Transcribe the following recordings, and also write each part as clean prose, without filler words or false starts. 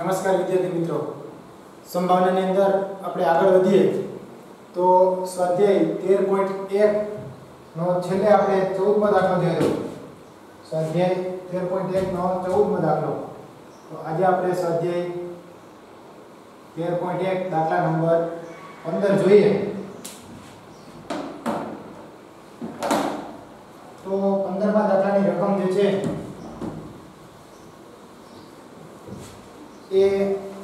નમસ્કાર વિદ્યાર્થી મિત્રો, સંભાવનાની અંદર આપણે આગળ વધીએ તો સ્વાધ્યાય 13.1 નો છેલ્લે આપણે 14મો દાખલો જોયો. સ્વાધ્યાય 13.1 નો 14મો દાખલો. તો આજે આપણે સ્વાધ્યાય 13.1 દાખલા નંબર 15 જોઈએ. તો 15મા દાખલાની રકમ જે છે એ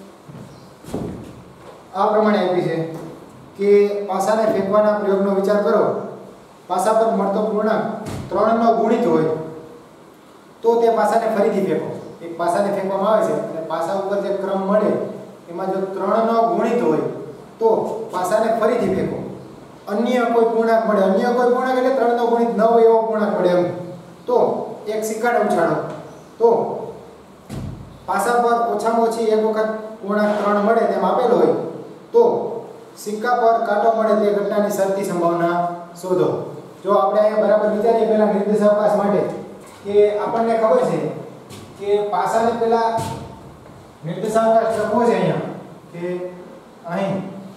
આ પ્રમાણે આપી છે કે પાસાને ફેંકવાના પ્રયોગનો વિચાર કરો. પાસા પર મળતો પૂર્ણાંક 3 નો ગુણિત હોય તો તે પાસાને ફરીથી ફેંકો. એક પાસાને ફેંકવામાં આવે છે અને પાસા ઉપર જે ક્રમ મળે એમાં જો 3 નો ગુણિત હોય તો પાસાને ફરીથી ફેંકો. અન્ય કોઈ પૂર્ણાંક મળે, અન્ય કોઈ પૂર્ણાંક એટલે 3 નો ગુણિત ન હોય એવો પૂર્ણાંક મળે એમ તો એક સિક્કાને ઉછાળો. તો પાસા પર ઓછામાં ઓછી એક વખત પૂર્ણાંક 3 મળે તેમ આપેલો હોય તો સિક્કા પર કાંટો મળે તે ઘટનાની શરતી સંભાવના શોધો. જો આપણે અહીંયા બરાબર વિચારીએ પહેલા નિર્દેશાવકાશ માટે કે આપણને ખબર છે કે પાસાને પહેલા નિર્દેશાવકાશ લખવો છે અહીંયા કે અહીં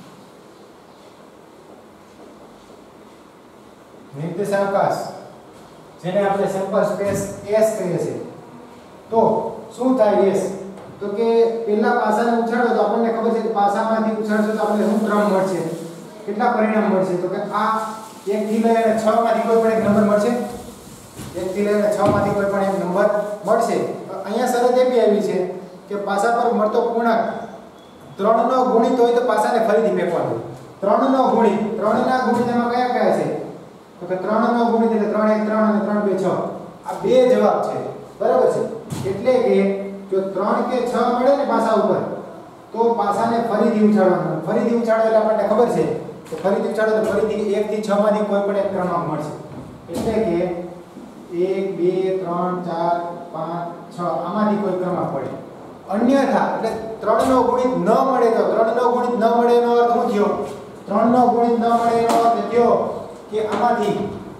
નિર્દેશાવકાશ જેને આપણે સેમ્પલ સ્પેસ S કહીએ છીએ. તો શું થાય S? તો કે પહેલા પાસાને ઉછાળો તો આપણને ખબર છે કે પાસામાંથી ઉછાળશો તો આપણને શું ક્રમ મળશે, કેટલા પરિણામ મળશે. તો કે આ 1 થી લઈને 6 માંથી કોઈ પણ એક નંબર મળશે. 1 થી લઈને 6 માંથી કોઈ પણ એક નંબર મળશે. અહીંયા શરત એ બી આવી છે કે પાસા પર મળતો પૂર્ણાંક 3 નો ગુણિત હોય તો પાસાને ફરીથી ફેંકવાનો. 3 નો ગુણિત, 3 ના ગુણિત એમાં કયા કયા છે? તો કે 3 નો ગુણિત એટલે 3 1 3 અને 3 2 6. આ બે જવાબ છે, બરાબર છે. એટલે કે જો 3 કે 6 મળે ને પાસા ઉપર તો પાસાને ફરીથી ઉછાળવાનો. ફરીથી ઉછાળો એટલે આપણને ખબર છે કે ફરીથી ઉછાળો તો ફરીથી 1 થી 6 માંથી કોઈ પણ એક ક્રમાંક મળશે. એટલે કે 1 2 3 4 5 6 આમાંથી કોઈ ક્રમાંક પડે. અન્યથા એટલે 3 નો ગુણિત ન મળે તો 3 નો ગુણિત ન મળે એનો અર્થ શું થયો? 3 નો ગુણિત ન મળે એનો અર્થ થયો કે આમાંથી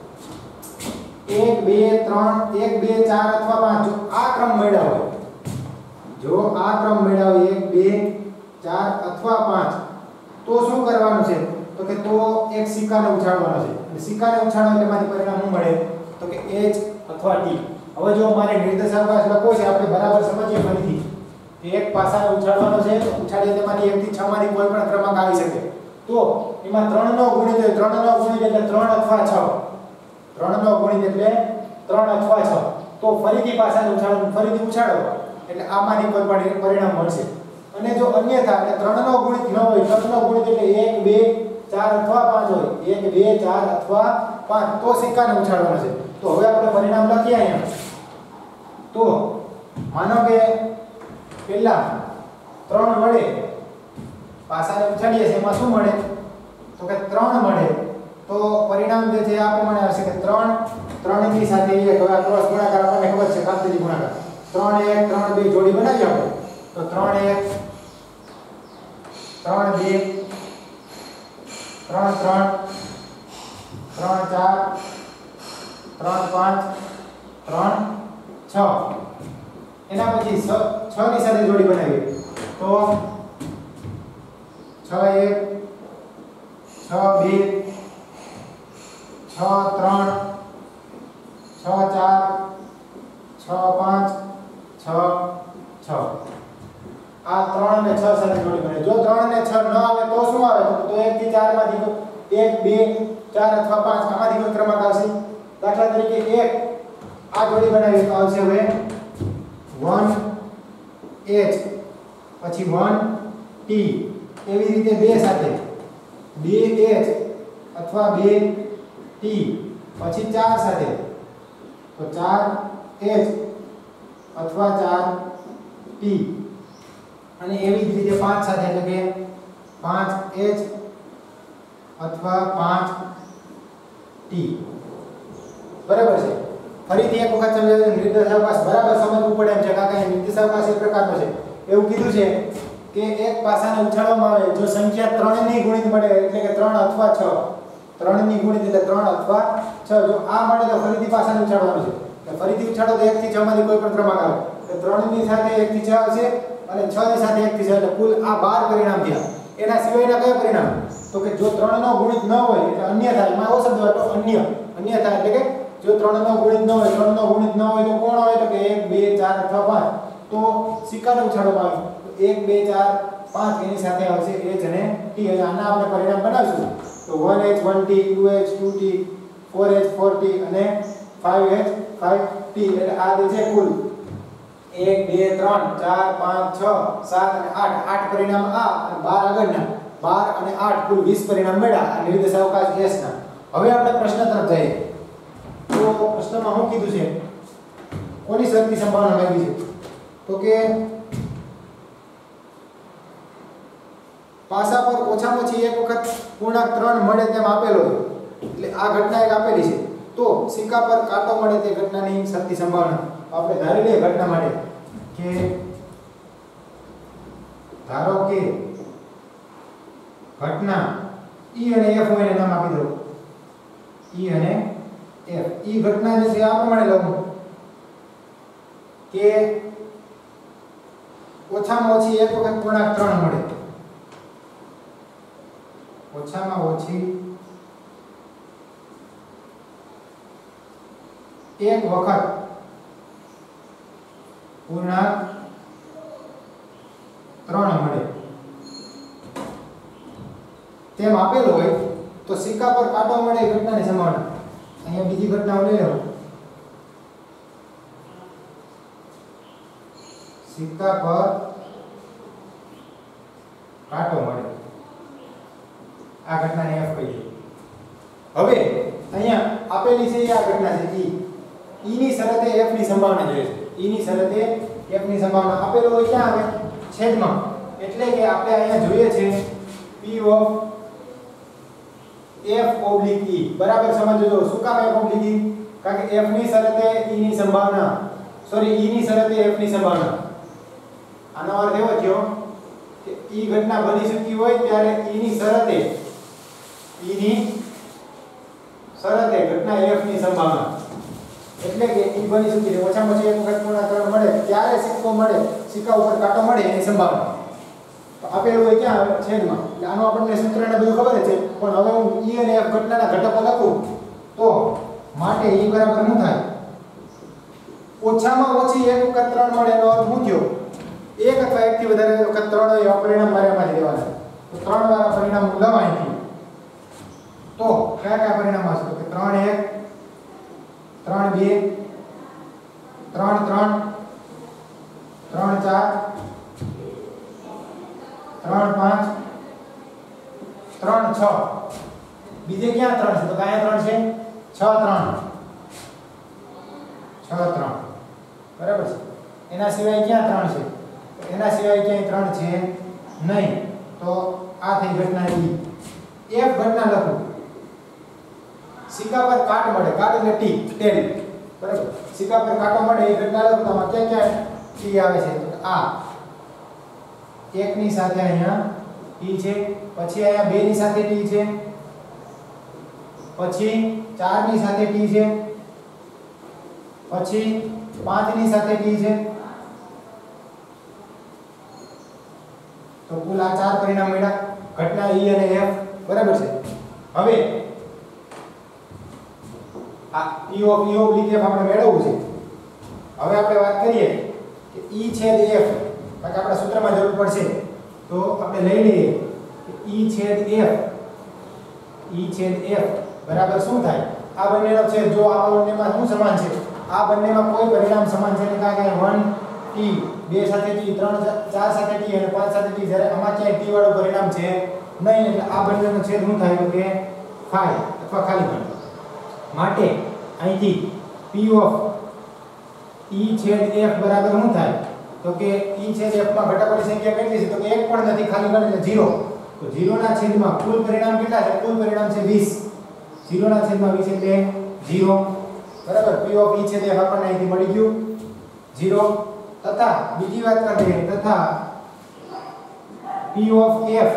1 2 3 1 2 4 અથવા 5 જો આ ક્રમ મળ્યા હોય, જો આ ક્રમ મળ્યા હોય 1 2 4 અથવા 5 તો શું કરવાનું છે? તો કે તો એક સિક્કાને ઉછાળવાનો છે. અને સિક્કાને ઉછાળો એટલે માંથી પરિણામ શું મળે? તો કે H અથવા T. હવે જો મારે નિર્દેશાવકાશ લખવો છે આપણે બરાબર સમજીએ ફરીથી કે એક પાસાને ઉછાળવાનો છે, ઉછાળીએ તેમાંથી 1 થી 6 માંથી કોઈ પણ ક્રમાંક આવી શકે. તો એમાં 3 નો ગુણિત હોય, 3 નો ગુણિત એટલે 3 અથવા 6. 3 નો ગુણિત એટલે 3 અથવા 6. તો ફરીથી પાસાને ઉછાળો, ફરીથી ઉછાળો એટલે આમાંથી કોઈ પણ પરિણામ મળશે. અને જો અન્યથા એટલે 3 નો ગુણિત ન હોય, 3 નો ગુણિત એટલે 1 2 4 અથવા 5 હોય, 1 2 4 અથવા 5 તો સિક્કાને ઉછાળવાનો છે. તો હવે આપણે પરિણામ લખીએ અહીંયા. તો માનો કે પહેલા 3 મળે, પાસાને ઉછાળીએ છે એમાં શું મળે? તો કે 3 મળે. તો પરિણામ જે છે આ પ્રમાણે આવશે કે 3 ની સાથે 1. હવે આ ક્રોસ ગુણાકાર આપણને ખબર છે, કાપતરી ગુણાકાર. 3 1 3 2 જોડી બનાવીએ આપણે. તો 3 1 3 2 3 3 3 4 3 5 3 6. એના પછી 6 ની સાથે જોડી બનાવીએ તો 6 1 6 2 6 3 6 4 6 5 6 6. આ 3 અને 6 સાથે જોડી બને. જો 3 અને 6 ન આવે તો શું આવે? તો 1 થી 4 માંથી 1 2 4 અથવા 5 આમાંથી કોઈ ક્રમાંક આવશે. દાખલા તરીકે 1 આ જોડી બનાવીએ તો આવશે હવે 1 H પછી 1 T. એવી રીતે 2 સાથે 2 H અથવા 2 T પછી 4 સાથે તો 4 H અથવા 4 T. અને એવી જ રીતે 5 સાથે એટલે કે 5 H અથવા 5 T. બરાબર છે. ફરીથી એક વખત સમજાવીએ. નિર્દેશાવકાશ બરાબર સમજવું પડે એમ છે. કાકા નિર્દેશાવકાશ એક પ્રકારનો છે. એવું કીધું છે કે એક પાસાને ઉછાળવામાં આવે જો સંખ્યા 3 ની ગુણિત મળે એટલે કે 3 અથવા 6. 3 ની ગુણિત એટલે 3 અથવા 6. જો આ મળે તો ફરીથી પાસાને ઉછાળવાનું છે. ફરીથી ઉછાળો તો 1 થી 6 માંથી કોઈ પણ ક્રમાંક આવે. તો 3 ની સાથે 1 થી 6 આવશે અને 6 ની સાથે 1 થી જાય એટલે કુલ આ 12 પરિણામ થયા. એના સિવાયના કયા પરિણામ? તો કે જો 3 નો ગુણિત ન હોય એટલે અન્ય થાય. એમાં આવો શબ્દ હતો અન્ય થાય એટલે કે જો 3 નો ગુણિત ન હોય 3 નો ગુણિત ન હોય તો કોણ હોય? તો કે 1 2 4 અથવા 5. તો સિક્કાને ઉછાળવામાં આવે તો 1 2 4 5 એની સાથે આવશે h અને t. અને આના આપણે પરિણામ બનાવીશું તો 1h 1t 2h 2t 4h 4t અને 5h 5t. એટલે આ જે છે કુલ 1 2 3 4 5 6 7 અને 8 8 પરિણામ આ અને 12 આગળના 12 અને 8 કુલ 20 પરિણામ મળ્યા આ નિર્દેશાવકાશ s ના. હવે આપણે પ્રશ્ન તરફ જઈએ. તો પ્રશ્નમાં શું કીધું છે? કોની શરતી સંભાવના માંગી છે? તો કે પાસા પર ઓછામાં ઓછી એક વખત પૂર્ણાંક 3 મળે તેમ આપેલો છે. એટલે આ ઘટના એક આપેલી છે. તો સિક્કા પર કાંટો મળે તે ઘટનાની શરતી સંભાવના આપણે ધારી લઈએ ઘટના માટે કે ધારો કે ઘટના E અને F હોય નામ આપી દો. E અને F. E ઘટના જે છે આ પ્રમાણે લખું કે ઓછામાં ઓછી એક વખત પૂર્ણાંક 3 મળે. ઓછામાં ઓછી એક વખત પૂર્ણાંક 3 મળે તેમ આપેલું હોય તો સિક્કા પર કાંટો મળે એ ઘટનાની સંભાવના. અહીંયા બીજી ઘટનાઓ લઈ લો. સિક્કા પર કાંટો મળે આ ઘટનાને F કહીએ. હવે અહીંયા આપેલી છે આ ઘટના છે E. E ની શરતે F ની સંભાવના જોઈએ છે. E ની શરતે F ની સંભાવના આપેલું હોય ક્યાં આવે? છેદમાં. એટલે કે આપણે અહીંયા જોઈએ છે P of F oblique E. બરાબર સમજો. શું કામ F ઓબ્લિક E? કારણ કે F ની શરતે E ની સંભાવના E ની શરતે F ની સંભાવના. આનો અર્થ એવો થયો કે E ઘટના બની શકતી હોય ત્યારે E ની શરતે ઘટના F ની સંભાવના એટલે કે E બની શકતી છે ઓછામાં ઓછી એક વખત પૂર્ણાંક 3 મળે ત્યારે સિક્કા ઉપર કાંટો મળે એની સંભાવના. તો આપેલું હોય ક્યાં આવે? છેદમાં. એટલે આનો આપણને સૂત્રને બધું ખબર છે પણ હવે હું E અને F ઘટનાના ઘટકો લખું તો માટે E બરાબર શું થાય? ઓછામાં ઓછી એક વખત 3 મળે એનો અર્થ શું થયો? એક અથવા એકથી વધારે વખત 3 હોય એવા પરિણામ મારે આમાંથી લેવાના. તો 3 વાળા પરિણામ લવાય તો કયા પરિણામ આવશે? તો કે 3 1 3 2 3 3 3 4 3 5 3 6. બીજે ક્યાં 3 છે? તો કયા 3 છે? 6 3 બરાબર છે. એના સિવાય ક્યાં 3 છે? એના સિવાય ક્યાંય 3 છે નહીં. તો આ થઈ ઘટના E. F ઘટના લખું. સિક્કા પર કાટ મળે. કાટ એટલે ટેલ. બરાબર. સિક્કા પર કાંટો મળે એ ઘટના લખું. તો આમાં ક્યાં T આવે છે? તો આ 1 ની સાથે અહીંયા T છે. પછી અહીંયા 2 ની સાથે T છે. પછી 4 ની સાથે T છે. પછી 5 ની સાથે T છે. તો કુલ આ 4 પરિણામ મળ્યા ઘટના E અને F. બરાબર છે. હવે આ P of E oblique F આપણે મેળવવું છે. હવે આપણે વાત કરીએ કે E છેદ F કારણ કે આપણા સૂત્રમાં જરૂર પડશે તો આપણે લઈ લઈએ કે E છેદ F બરાબર શું થાય? આ બંનેનો છેદ જો આ બંનેમાં શું સમાન છે? આ બંનેમાં કોઈ પરિણામ સમાન છે નહીં. કારણ કે 1 T 2 સાથે T 3 4 સાથે T અને 5 સાથે T જ્યારે આમાં ક્યાંય T વાળું પરિણામ છે નહીં. એટલે આ બંનેનો છેદ શું થાય? તો કે 5 અથવા ખાલી પણ. માટે અહીંથી P of E છેદ F બરાબર શું થાય? તો કે E છેદ F માં ઘટકોની સંખ્યા કેટલી છે? તો કે એક પણ નથી, ખાલી ગણ એટલે 0. તો 0 ના છેદમાં કુલ પરિણામ કેટલા છે? કુલ પરિણામ છે 20. 0 ના છેદમાં 20 એટલે 0. બરાબર. P of E છેદ F આપણને અહીંથી મળી ગયું 0. તથા બીજી વાત કરીએ તથા P of F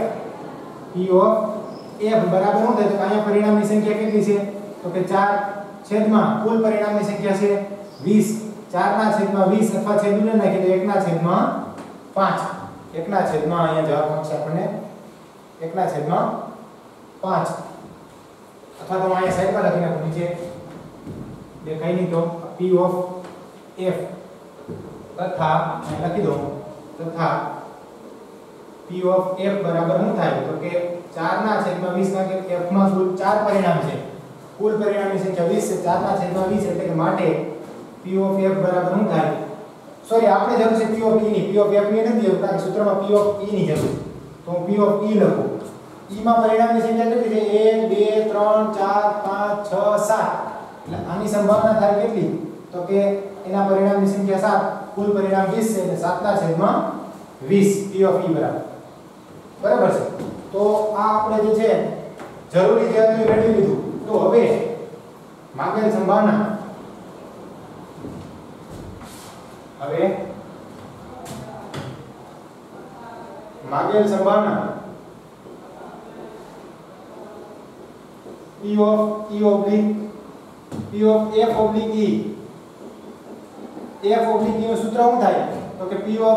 બરાબર શું થાય? તો અહીંયા પરિણામની સંખ્યા કેટલી છે? તો કે 4 છેદમાં કુલ પરિણામની સંખ્યા છે 20. 4 ના છેદમાં 20 અથવા છેદ ઉડે નાખીએ તો 1 ના છેદમાં 5 1 છેદમાં અહીંયા જવાબ મળશે આપણને 1 છેદમાં 5 અથવા તો અહીંયા સાઈડમાં લખી નાખો નીચે દેખાય નહીં તો p ઓફ f તથા અહીં લખી દો તથા p ઓફ f બરાબર શું થાય તો કે 4/20 માં કે f માં કુલ 4 પરિણામ છે કુલ પરિણામની સંખ્યા 20 છે 4/20 એટલે કે માટે p ઓફ f બરાબર શું થાય સોરી આપણે જરૂર છે p ઓફ e ની p ઓફ f ની નથી કારણ કે સૂત્રમાં p ઓફ e ની જરૂર તો હું p ઓફ e લખું e માં પરિણામની સંખ્યા કેટલી છે 1 2 3 4 5 6 7 એટલે આની સંભાવના થાય કેટલી તો કે એના પરિણામની સંખ્યા 7 કુલ પરિણામ 20 છે એટલે 7/20 p ઓફ e બરાબર છે તો આ આપણે જે છે જરૂરી છે તે મેળવી લીધું તો હવે માંગેલ સંભાવના p of f oblique e f oblique e નું સૂત્ર શું થાય તો કે p of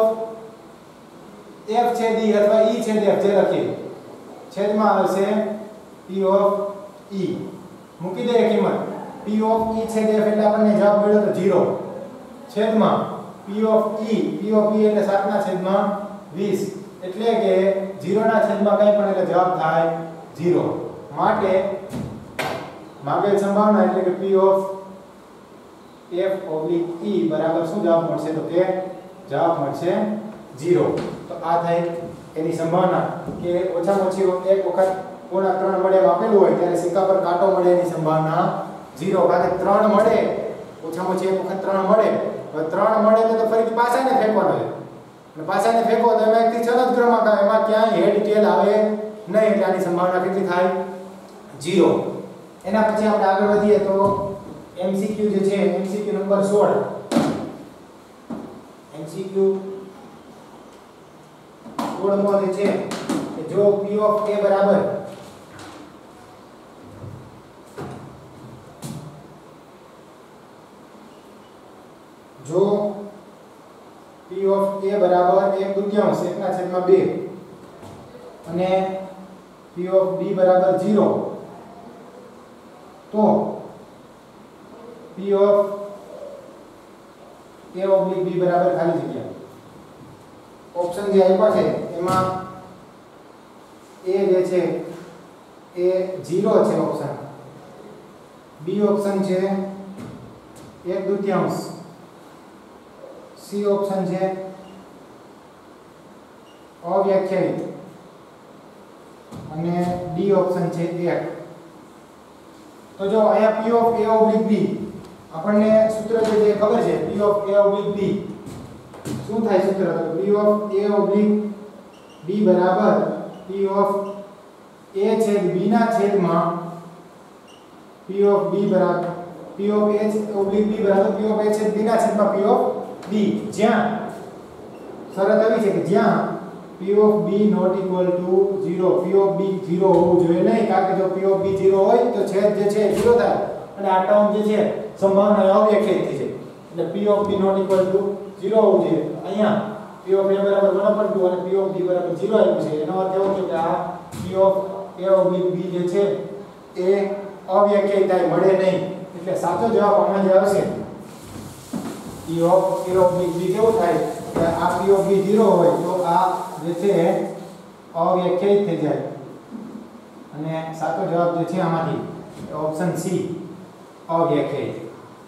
f છેદ e અથવા e છેદ f જે લખીએ છેદમાં આવશે p of e મૂકી દઈએ કિંમત p of e છેદ f એટલે આપણને જવાબ મળ્યો તો 0 છેદમાં p of e એટલે 7/20 એટલે કે 0 ના છેદમાં કંઈ પણ એટલે જવાબ થાય 0 માટે માંગેલ સંભાવના એટલે કે p of f oblique e બરાબર શું જવાબ મળશે તો કે જવાબ મળશે 0 તો આ થાય એની સંભાવના કે ઓછામાં ઓછી એક વખત પૂર્ણ 3 મળે એમ આપેલું હોય ત્યારે સિક્કા પર કાંટો મળે એની સંભાવના 0 કારણ કે 3 મળે ઓછામાં ઓછી એક વખત 3 મળે હવે 3 મળે તો ફરીથી પાછાને ફેંકવાનો છે અને પાછાને ફેંકો તો એમાં એકથી 6 જ ક્રમાંક આવે એમાં ક્યાંય હેડ ટેલ આવે નહીં એટલે આની સંભાવના કેટલી થાય 0 એના પછી આપણે આગળ વધીએ તો MCQ જે છે MCQ નંબર 16 MCQ 16 માં જે છે કે જો p of a બરાબર જો p of a બરાબર 1/2 1/2 અને p of b બરાબર 0 તો p of a oblique b બરાબર ખાલી જગ્યા ઓપ્શન જે આપ્યા છે એમાં a જે છે એ 0 છે ઓપ્શન b ઓપ્શન છે 1/2 C ઓપ્શન છે અવ્યાખ્યાયિત અને D ઓપ્શન છે 1 તો જો અહીંયા p of a oblique b આપણને સૂત્ર જે ખબર છે p of a oblique b શું થાય સૂત્ર તો p of a oblique b બરાબર p of a છેદ b ના છેદમાં p of b બરાબર p of a oblique b બરાબર p of a છેદ b ના છેદમાં p of b જ્યાં શરત આવી છે કે જ્યાં p of b not equal to 0 p of b 0 હોવું જોઈએ નહીં કારણ કે જો p of b 0 હોય તો છેદ જે છે 0 થાય અને આ ટર્મ જે છે સંભાવના અવ્યાખ્યાયિત થઈ જાય એટલે p of b not equal to 0 હોવું જોઈએ અહીંયા p of a બરાબર 1/2 અને p of b બરાબર 0 આવ્યું છે એનો અર્થ એવો છે કે આ p of a oblique b જે છે એ અવ્યાખ્યાયિત થાય મળે નહીં એટલે સાચો જવાબ આમાં જે આવશે p of a oblique b કેવું થાય કે આ p of b 0 હોય તો આ જે છે અવ્યાખ્યાયિત થઈ જાય અને સાચો જવાબ જે છે આમાંથી ઓપ્શન C અવ્યાખ્યાયિત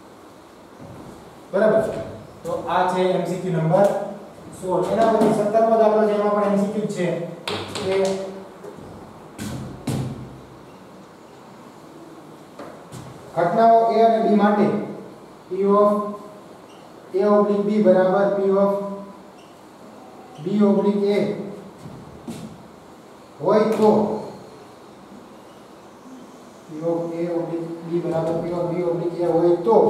બરાબર તો આ છે MCQ નંબર 16 એના પછી 17મો દાખલો છે એમાં પણ MCQ છે કે ઘટનાઓ a અને b માટે p of a oblique b બરાબર p of b oblique a હોય તો p of a oblique b બરાબર p of b oblique a હોય તો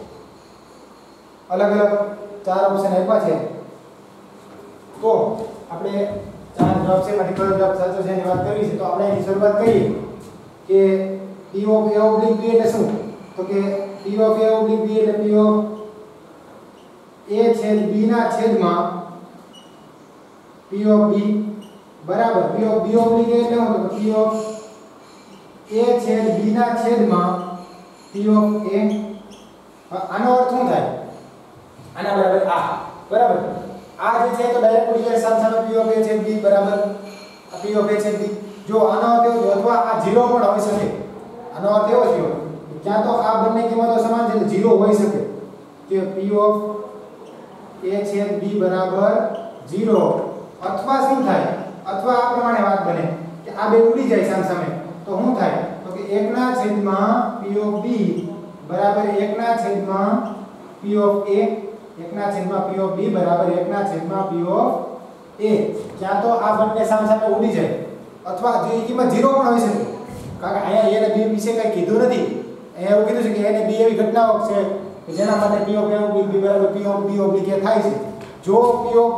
અલગ અલગ ચાર ઓપ્શન આપ્યા છે તો આપણે ચાર જવાબ છે એમાંથી કયો જવાબ સાચો છે એની વાત કરવી છે તો આપણે એની શરૂઆત કરીએ કે p of a oblique b એટલે શું તો કે p of a oblique b એટલે p of a છેદ b ના છેદમાં p P of B બરાબર P of B ઓબ્લિક એટલે શું તો P of A છેદ B ના છેદમાં P of A આનો અર્થ શું થાય આના બરાબર આ બરાબર આ જે છે તો ડાયરેક્ટ ઉડી સામે P of A છેદ B બરાબર P of A છેદ B જો આનો અર્થ એવો અથવા આ 0 પણ હોઈ શકે આનો અર્થ એવો થયો ક્યાં તો આ બંને કિંમતો સમાન છે તો 0 હોઈ શકે કે P of A છેદ B બરાબર 0 અથવા શું થાય અથવા આ પ્રમાણે વાત બને કે આ બે ઉડી જાય સામે તો શું થાય તો કે 1 ના છેદમાં P of B બરાબર 1 ના છેદમાં P of A 1 ના છેદમાં P of B બરાબર 1 ના છેદમાં P of A ક્યાં તો આ બંને સામે ઉડી જાય અથવા જો એ કિંમત 0 પણ હોઈ શકે કારણ કે અહીંયા A અને B વિશે કંઈ કીધું નથી અહીંયા એવું કીધું છે કે A અને B એવી ઘટનાઓ છે કે જેના માટે P of A oblique B બરાબર P of B oblique A થાય છે જો P of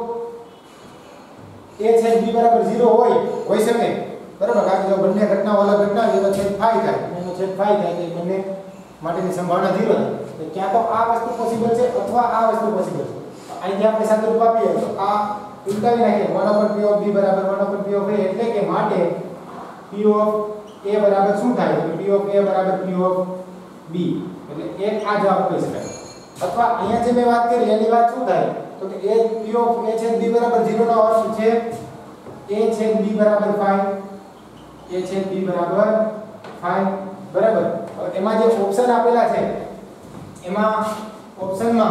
A છેદ B બરાબર 0 હોઈ શકે બરાબર કારણ કે જો બંને ઘટનાઓ અલગ ઘટના છે તો છેદ phi થાય એનો છેદ phi થાય તો બંને માટેની સંભાવના 0 થાય તો ક્યાં તો આ વસ્તુ પોસિબલ છે અથવા આ વસ્તુ પોસિબલ છે અહીંથી આપણે સાદું રૂપ આપીએ તો આ ઉલટાવી નાખીએ 1/P of B બરાબર 1/P of A એટલે કે માટે P of A બરાબર શું થાય તો P of A બરાબર P of B એટલે એક આ જવાબ કહી શકાય અથવા અહીંયા જે મેં વાત કરી એની વાત શું થાય તો કે A P of A છેદ B બરાબર 0 નો અર્થ છે A છેદ B બરાબર 5 A છેદ B બરાબર 5 બરાબર હવે એમાં જે ઓપ્શન આપેલા છે એમાં ઓપ્શનમાં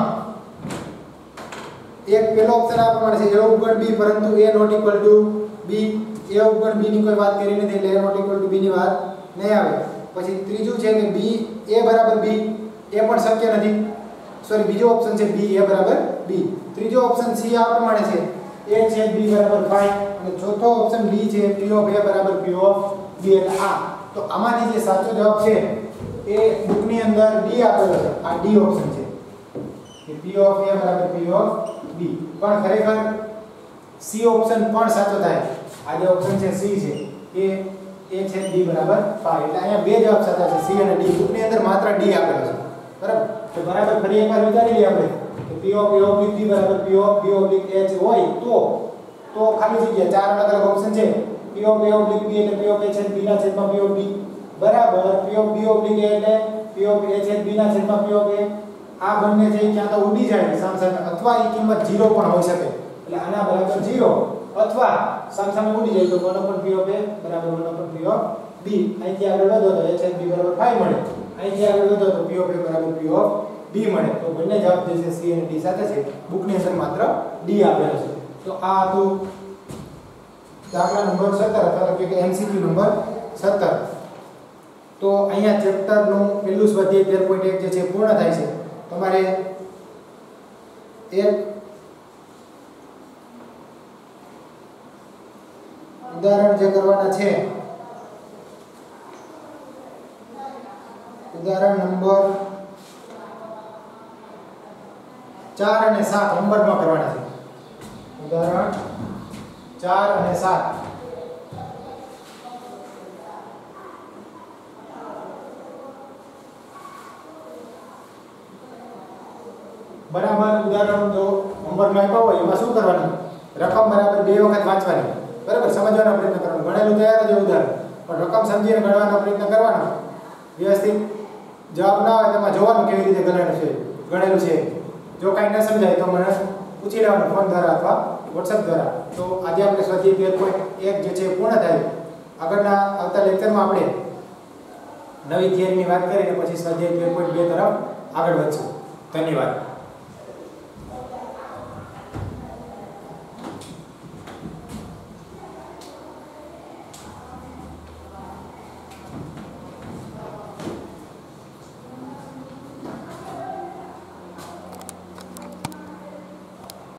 એક પેલો ઓપ્શન આ પ્રમાણે છે A ઉપગણ B પરંતુ A not equal to B A ઉપગણ B ની કોઈ વાત કરી નથી એટલે A not equal to B ની વાત નહીં આવે પછી ત્રીજું છે કે B A બરાબર B એ પણ શક્ય નથી સોરી બીજો ઓપ્શન છે B A બરાબર B ત્રીજો ઓપ્શન C આ પ્રમાણે છે A છેદ B બરાબર 5 અને ચોથો ઓપ્શન D છે P of A બરાબર P of B એટલે આ તો આમાંથી જે સાચો જવાબ છે એ બુકની અંદર D આપેલો છે આ D ઓપ્શન છે કે P of A બરાબર P of B પણ ખરેખર C ઓપ્શન પણ સાચો થાય આ જે ઓપ્શન છે C છે એ A છેદ B બરાબર 5 એટલે અહીંયા બે જવાબ સાચા છે C અને D બુકની અંદર માત્ર D આપેલો છે બરાબર તો બરાબર ફરી એકવાર વિચારી લઈએ આપણે કે P of A oblique B બરાબર P of B oblique H હોય તો ખાલી જગ્યા ચાર અલગ અલગ ઓપ્શન છે P of A oblique B એટલે P of A છેદ B ના છેદમાં P of B બરાબર P of B oblique A એટલે P of A છેદ B ના છેદમાં P of A આ બંને છે ક્યાં તો ઉડી જાય સામે અથવા એ કિંમત 0 પણ હોઈ શકે એટલે આના બરાબર 0 અથવા સામે ઉડી જાય તો 1/P of A બરાબર 1/P of B અહીંથી આગળ વધો તો A છેદ B બરાબર 5 મળે અહીંથી આગળ વધો તો P of A બરાબર P of B મળે તો બંને જવાબ જે છે C અને D સાથે છે બુકની અંદર માત્ર D આપેલો છે તો આ હતું દાખલા નંબર 17 અથવા તો કે MCQ નંબર 17 તો અહીંયા ચેપ્ટર નું પહેલું સ્વાધ્યાય 13.1 જે છે પૂર્ણ થાય છે તમારે એક ઉદાહરણ જે કરવાના છે ઉદાહરણ નંબર 4 અને 7 હોમવર્કમાં કરવાના છે ઉદાહરણ 4 અને 7 બરાબર ઉદાહરણ જો હોમવર્કમાં આપ્યા હોય એમાં શું કરવાનું રકમ બરાબર બે વખત વાંચવાની બરાબર સમજવાનો પ્રયત્ન કરવાનો ગણેલું તૈયાર જ ઉદાહરણ પણ રકમ સમજીને ગણવાનો પ્રયત્ન કરવાનો વ્યવસ્થિત જવાબ ના આવે તેમાં જોવાનું કેવી રીતે ગણેલું છે જો કાંઈ ન સમજાય તો મને પૂછી લેવાનું ફોન દ્વારા અથવા WhatsApp દ્વારા તો આજે આપણે સ્વાધ્યાય 13.1 જે છે પૂર્ણ થાય આગળના આવતા લેક્ચરમાં આપણે નવી થિયરીની વાત કરીને પછી સ્વાધ્યાય 13.2 તરફ આગળ વધશું ધન્યવાદ